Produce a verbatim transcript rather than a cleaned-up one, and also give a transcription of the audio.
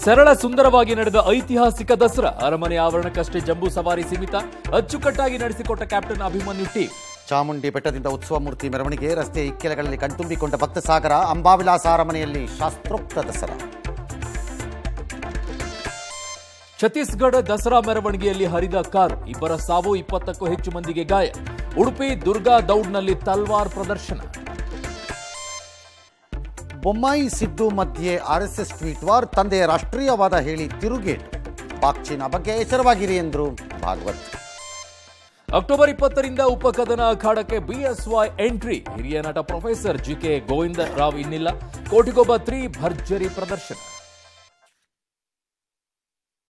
ಸರಳ ಸುಂದರವಾಗಿ ನಡೆದ ಐತಿಹಾಸಿಕ ದಸರಾ ಅರಮನೆ ಆವರಣಕ್ಕಷ್ಟೇ ಜಂಬೂ ಸವಾರಿ ಸೀಮಿತ ಅಚ್ಚುಕಟ್ಟಾಗಿ ನಡೆಸಿಕೊಟ್ಟ ಕ್ಯಾಪ್ಟನ್ ಅಭಿಮನ್ಯು ಟೀಮ್. ಚಾಮುಂಡಿ ಬೆಟ್ಟದಿಂದ ಉತ್ಸವ ಮೂರ್ತಿ ಮೆರವಣಿಗೆ, ರಸ್ತೆ ಇಕ್ಕೆಲೆಗಳಲ್ಲಿ ಕಣ್ತುಂಬಿಕೊಂಡ ಭಕ್ತಸಾಗರ, ಅಂಬಾವಿಲಾಸ ಅರಮನೆಯಲ್ಲಿ ಶಾಸ್ತ್ರೋಕ್ತ ದಸರಾ. ಛತ್ತೀಸ್ಗಢ ದಸರಾ ಮೆರವಣಿಗೆಯಲ್ಲಿ ಹರಿದ ಕಾರು, ಇಬ್ಬರ ಸಾವು, ಇಪ್ಪತ್ತಕ್ಕೂ ಹೆಚ್ಚು ಮಂದಿಗೆ ಗಾಯ. ಉಡುಪಿ ದುರ್ಗಾ ದೌಡ್ನಲ್ಲಿ ತಲ್ವಾರ್ ಪ್ರದರ್ಶನ. ಬೊಮ್ಮಾಯಿ ಸಿದ್ದು ಮಧ್ಯೆ ಆರ್ಎಸ್ಎಸ್ ಟ್ವೀಟ್ ವಾರ್, ತಂದೆಯ ರಾಷ್ಟ್ರೀಯವಾದ ಹೇಳಿ ತಿರುಗೇಟು, ಪಾಕ್ ಚೀನಾ ಬಗ್ಗೆ ಎಚ್ಚರವಾಗಿರಿ ಎಂದರು ಭಾಗವತ್. ಅಕ್ಟೋಬರ್ ಇಪ್ಪತ್ತರಿಂದ ಉಪಕಥನ ಅಖಾಡಕ್ಕೆ ಬಿಎಸ್ವೈ ಎಂಟ್ರಿ, ಹಿರಿಯ ನಟ ಪ್ರೊಫೆಸರ್ ಜಿಕೆ ಗೋವಿಂದ ರಾವ್ ಇನ್ನಿಲ್ಲ. ಕೋಟಿಗೊಬ್ಬ ತ್ರೀ ಭರ್ಜರಿ ಪ್ರದರ್ಶನ.